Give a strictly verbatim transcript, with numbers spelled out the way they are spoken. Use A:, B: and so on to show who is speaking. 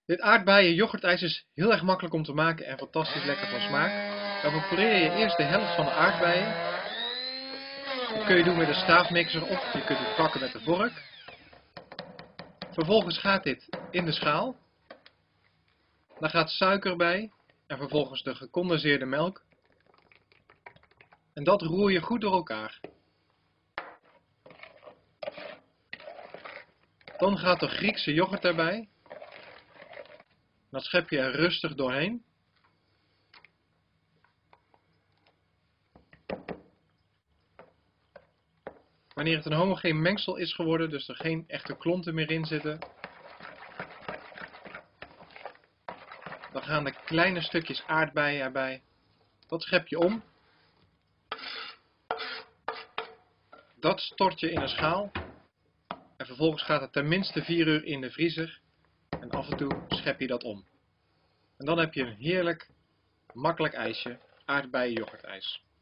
A: Dit aardbeien yoghurtijs is heel erg makkelijk om te maken en fantastisch lekker van smaak. Dan prepareer je eerst de helft van de aardbeien. Dat kun je doen met een staafmixer of je kunt het pakken met een vork. Vervolgens gaat dit in de schaal. Dan gaat suiker bij en vervolgens de gecondenseerde melk. En dat roer je goed door elkaar. Dan gaat de Griekse yoghurt erbij. Dat schep je er rustig doorheen. Wanneer het een homogeen mengsel is geworden, dus er geen echte klonten meer in zitten, dan gaan de kleine stukjes aardbeien erbij. Dat schep je om. Dat stort je in een schaal. En vervolgens gaat het tenminste vier uur in de vriezer. En af en toe schep je dat om. En dan heb je een heerlijk, makkelijk ijsje, aardbeien yoghurtijs.